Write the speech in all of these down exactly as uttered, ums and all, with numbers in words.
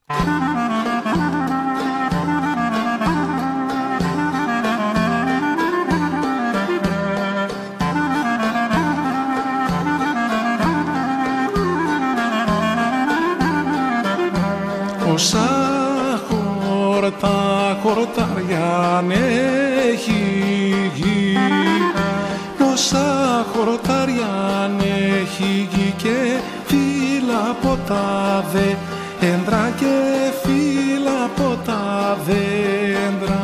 Όσα χορτά, χορτάρια έχει γη, όσα χορτάρια έχει γη και φύλλα από τα δέντρα και φύλλα από τα δέντρα.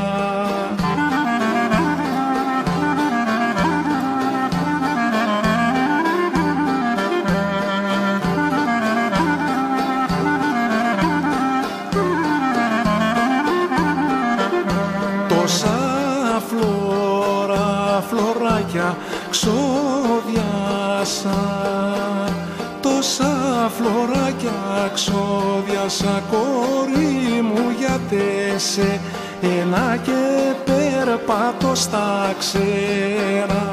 Τόσα φλωρά, φλωράκια ξόδιασα, τόσα φλωράκια ξόδιασα, κόρη μου, γιατί σε ένα και περπατώ στα ξέρα.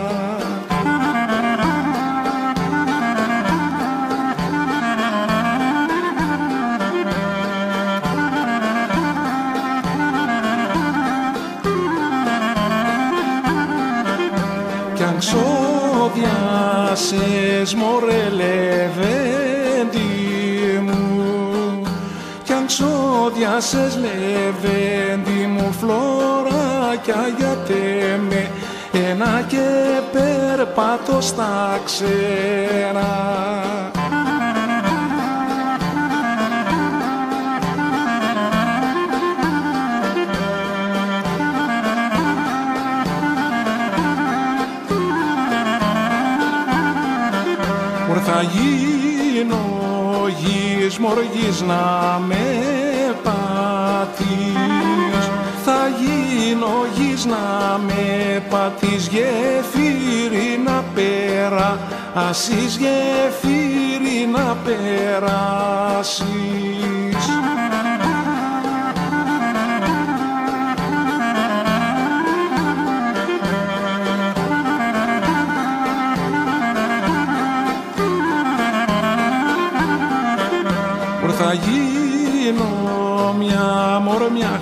Κι αν ξόδιασες, μωρέ λεβέντη μου, κι αν ξόδιασες, λεβέντη μου, φλωράκια, γιατί με ένα και περπατώ στα ξέρα. Θα γίνω γης, μοργής να με πατείς, θα γίνω γης να με πατείς, γεφύρι να περάσεις, γεφύρι να περάσεις. Θα γίνω μια μωρό, μια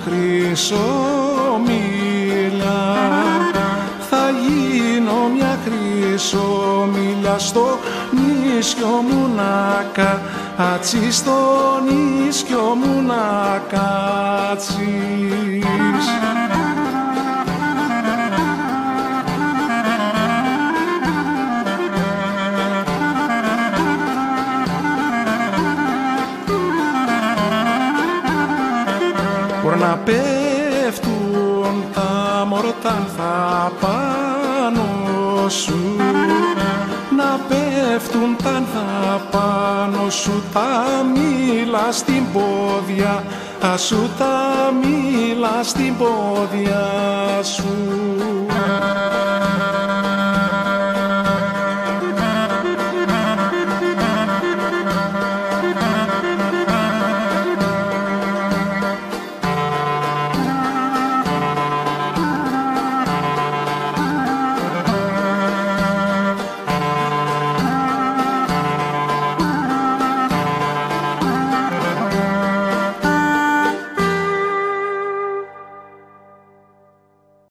χρυσομήλα, θα γίνω μια χρυσομήλα, στο νησιό μου να κάτσεις, στο νησιό μου να κάτσεις. Να πέφτουν τα μορτάνθα πάνω σου, να πέφτουν τα άνθα πάνω σου, τα μήλα στην πόδια σου, τα μήλα στην πόδια σου.